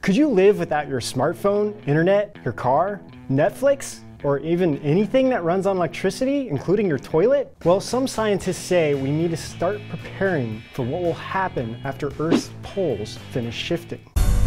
Could you live without your smartphone, internet, your car, Netflix, or even anything that runs on electricity, including your toilet? Well, some scientists say we need to start preparing for what will happen after Earth's poles finish shifting.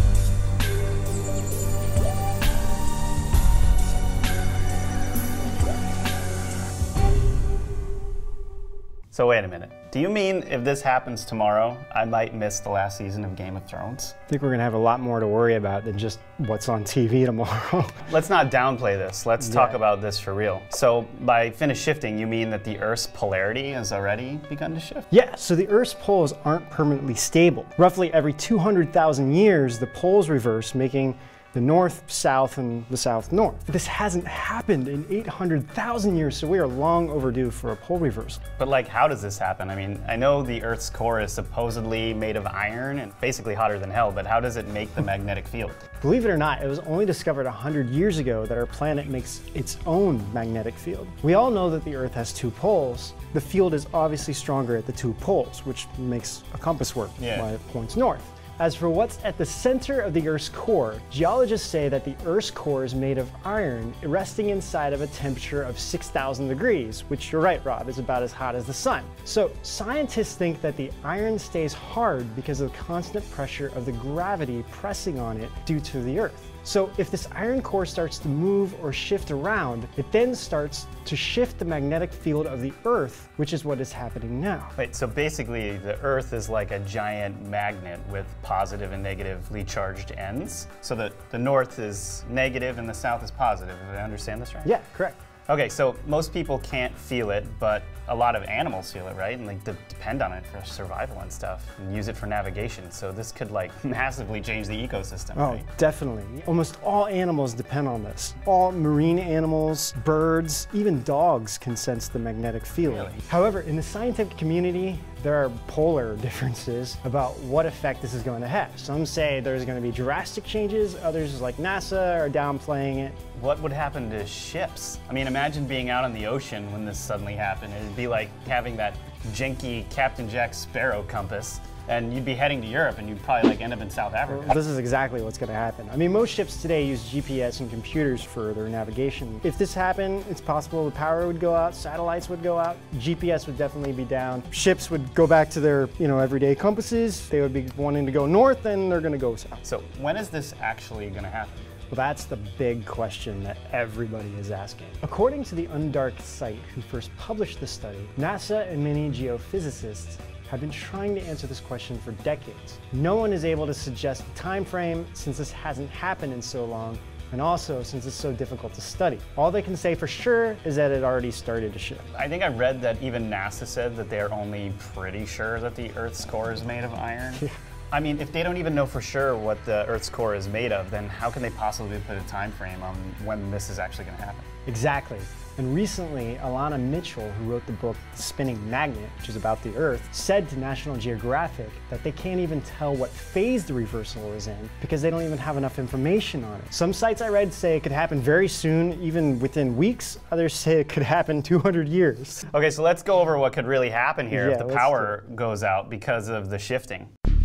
So wait a minute. Do you mean if this happens tomorrow, I might miss the last season of Game of Thrones? I think we're gonna have a lot more to worry about than just what's on TV tomorrow. Let's not downplay this. Let's talk about this for real. So by finish shifting, you mean that the Earth's polarity has already begun to shift? Yeah, so the Earth's poles aren't permanently stable. Roughly every 200,000 years, the poles reverse, making the north-south and the south-north. This hasn't happened in 800,000 years, so we are long overdue for a pole reversal. But like, how does this happen? I mean, I know the Earth's core is supposedly made of iron and basically hotter than hell, but how does it make the magnetic field? Believe it or not, it was only discovered 100 years ago that our planet makes its own magnetic field. We all know that the Earth has two poles. The field is obviously stronger at the two poles, which makes a compass work while it points north. As for what's at the center of the Earth's core, geologists say that the Earth's core is made of iron resting inside of a temperature of 6,000 degrees, which you're right, Rob, is about as hot as the sun. So scientists think that the iron stays hard because of the constant pressure of the gravity pressing on it due to the Earth. So if this iron core starts to move or shift around, it then starts to shift the magnetic field of the Earth, which is what is happening now. Wait, so basically the Earth is like a giant magnet with positive and negatively charged ends? So the north is negative and the south is positive. Did I understand this right? Yeah, correct. Okay, so most people can't feel it, but a lot of animals feel it, right? And like depend on it for survival and stuff, and use it for navigation. So this could like massively change the ecosystem, right? Oh, definitely. Almost all animals depend on this. All marine animals, birds, even dogs can sense the magnetic field. Really? However, in the scientific community, there are polar differences about what effect this is going to have. Some say there's going to be drastic changes, others like NASA are downplaying it. What would happen to ships? I mean, imagine being out on the ocean when this suddenly happened. It'd be like having that janky Captain Jack Sparrow compass, and you'd be heading to Europe and you'd probably like end up in South Africa. Well, this is exactly what's going to happen. I mean, most ships today use GPS and computers for their navigation. If this happened, it's possible the power would go out, satellites would go out, GPS would definitely be down. Ships would go back to their, everyday compasses. They would be wanting to go north and they're going to go south. So when is this actually going to happen? Well, that's the big question that everybody is asking. According to the Undark site, who first published this study, NASA and many geophysicists have been trying to answer this question for decades. No one is able to suggest a time frame since this hasn't happened in so long, and also since it's so difficult to study. All they can say for sure is that it already started to shift. I think I read that even NASA said that they're only pretty sure that the Earth's core is made of iron. I mean, if they don't even know for sure what the Earth's core is made of, then how can they possibly put a time frame on when this is actually going to happen? Exactly. And recently, Alana Mitchell, who wrote the book Spinning Magnet, which is about the Earth, said to National Geographic that they can't even tell what phase the reversal is in because they don't even have enough information on it. Some sites I read say it could happen very soon, even within weeks. Others say it could happen 200 years. Okay, so let's go over what could really happen here if the power goes out because of the shifting.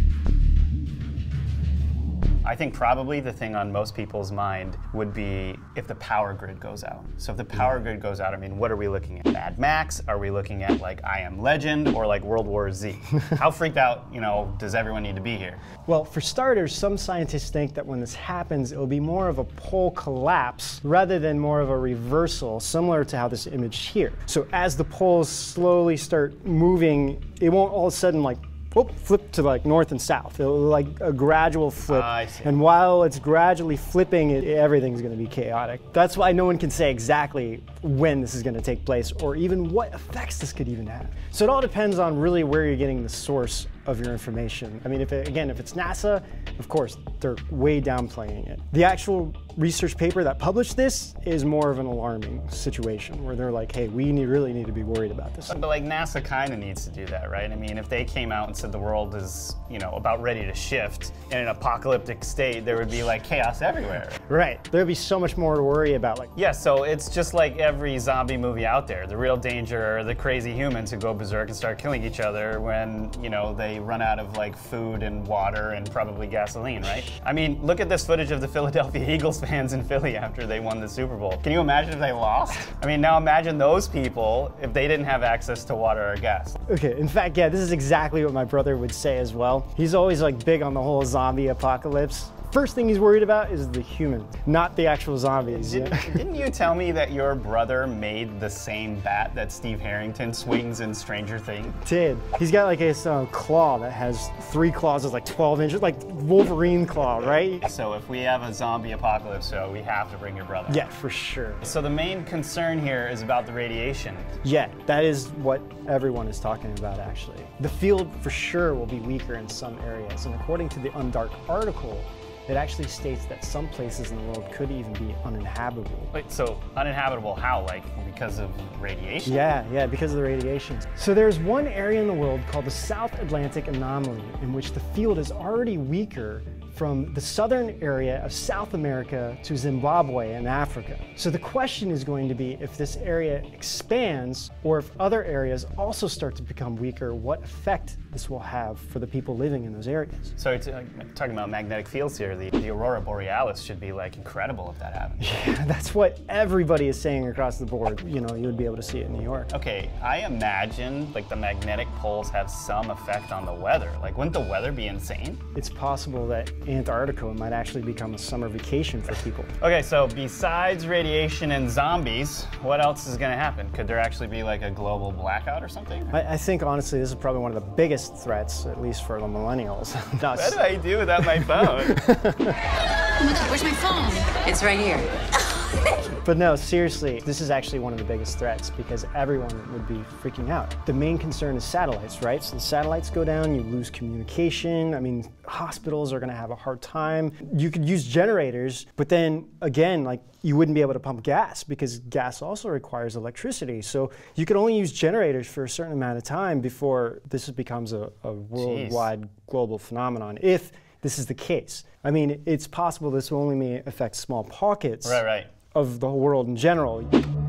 I think probably the thing on most people's mind would be if the power grid goes out. So if the power grid goes out, I mean, what are we looking at? Mad Max? Are we looking at like I Am Legend or like World War Z? How freaked out, does everyone need to be here? Well, for starters, some scientists think that when this happens, it'll be more of a pole collapse rather than more of a reversal, similar to how this image here. So as the poles slowly start moving, it won't all of a sudden like flip to like north and south. It'll like a gradual flip. I see. And while it's gradually flipping, everything's going to be chaotic. That's why no one can say exactly when this is going to take place or even what effects this could even have. So it all depends on really where you're getting the source of your information. I mean, if it's NASA, of course, they're way downplaying it. The actual research paper that published this is more of an alarming situation where they're like, hey, we really need to be worried about this. But like NASA kind of needs to do that, right? I mean, if they came out and that the world is, you know, about ready to shift in an apocalyptic state, there would be like chaos everywhere. Right. There'd be so much more to worry about. Like, yeah, so it's just like every zombie movie out there. The real danger are the crazy humans who go berserk and start killing each other when, you know, they run out of like food and water and probably gasoline, right? I mean, look at this footage of the Philadelphia Eagles fans in Philly after they won the Super Bowl. Can you imagine if they lost? I mean, now imagine those people if they didn't have access to water or gas. Okay, in fact, yeah, this is exactly what my brother would say as well. He's always like big on the whole zombie apocalypse. First thing he's worried about is the human, not the actual zombies. Didn't you tell me that your brother made the same bat that Steve Harrington swings in Stranger Things? Did. He's got like his claw that has 3 claws that's like 12 inches, like Wolverine claw, right? So if we have a zombie apocalypse show, we have to bring your brother. Yeah, for sure. So the main concern here is about the radiation. Yeah, that is what everyone is talking about, actually. The field for sure will be weaker in some areas, and according to the Undark article, it actually states that some places in the world could even be uninhabitable. Wait, so uninhabitable how? Like because of radiation? Yeah, because of the radiation. So there's one area in the world called the South Atlantic Anomaly in which the field is already weaker from the southern area of South America to Zimbabwe and Africa. So the question is going to be if this area expands or if other areas also start to become weaker, what effect this will have for the people living in those areas. So it's talking about magnetic fields here. The aurora borealis should be like incredible if that happens. Yeah, that's what everybody is saying across the board. You know, you would be able to see it in New York. Okay, I imagine like the magnetic poles have some effect on the weather. Like wouldn't the weather be insane? It's possible that Antarctica might actually become a summer vacation for people. Okay, so besides radiation and zombies, what else is gonna happen? Could there actually be like a global blackout or something? I think honestly this is probably one of the biggest threats, at least for the millennials. What do I do without my phone? Where's my phone? It's right here. But no, seriously, this is actually one of the biggest threats because everyone would be freaking out. The main concern is satellites, right? So the satellites go down, you lose communication. I mean, hospitals are gonna have a hard time. You could use generators, but then again, like you wouldn't be able to pump gas because gas also requires electricity. So you could only use generators for a certain amount of time before this becomes a worldwide global phenomenon, if this is the case. I mean, it's possible this will only may affect small pockets. Right. Of the whole world in general.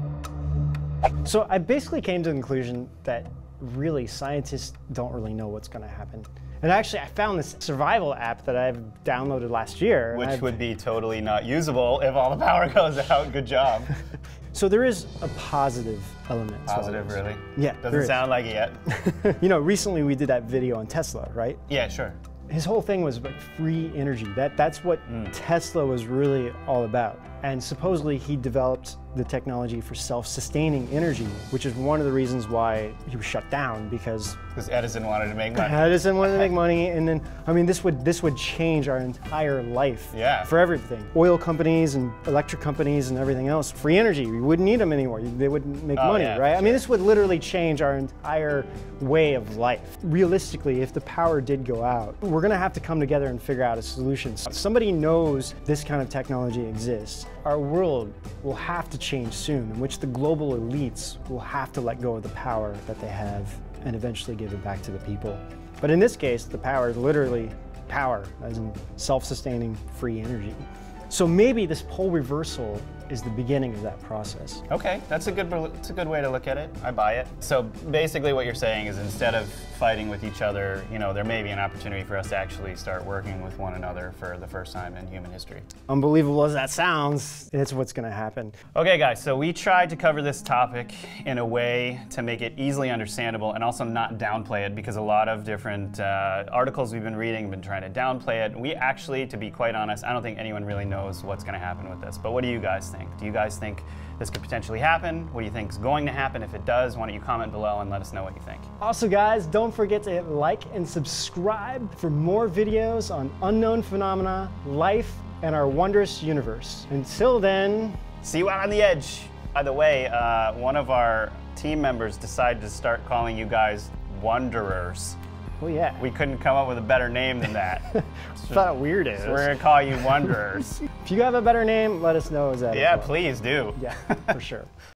So I basically came to the conclusion that really scientists don't really know what's going to happen. And actually I found this survival app that I've downloaded last year. Which would be totally not usable if all the power goes out. Good job. So there is a positive element. Positive, really? Yeah. Doesn't sound like it yet. You know, recently we did that video on Tesla, right? Yeah, sure. His whole thing was like free energy. That's what Tesla was really all about. And supposedly he developed the technology for self-sustaining energy, which is one of the reasons why he was shut down, because Edison wanted to make money. Edison wanted to make money, and then I mean this would change our entire life for everything. Oil companies and electric companies and everything else, free energy, we wouldn't need them anymore. They wouldn't make money, right? I mean, this would literally change our entire way of life. Realistically, if the power did go out, we're gonna have to come together and figure out a solution. Somebody knows this kind of technology exists. Our world will have to change soon, in which the global elites will have to let go of the power that they have and eventually give it back to the people. But in this case, the power is literally power, as in self-sustaining free energy. So maybe this pole reversal is the beginning of that process. Okay, that's a good way to look at it. I buy it. So basically what you're saying is instead of fighting with each other, you know, there may be an opportunity for us to actually start working with one another for the first time in human history. Unbelievable as that sounds, it's what's gonna happen. Okay guys, so we tried to cover this topic in a way to make it easily understandable and also not downplay it, because a lot of different articles we've been reading have been trying to downplay it. We actually, to be quite honest, I don't think anyone really knows what's gonna happen with this. But what do you guys think? Do you guys think this could potentially happen? What do you think is going to happen? If it does, why don't you comment below and let us know what you think. Also guys, don't forget to hit like and subscribe for more videos on unknown phenomena, life, and our wondrous universe. Until then, see you out on the edge. By the way, one of our team members decided to start calling you guys Wanderers. Oh yeah. We couldn't come up with a better name than that. It's not weird. So we're gonna call you Wanderers. If you have a better name, let us know. Yeah, please do. Yeah, for sure.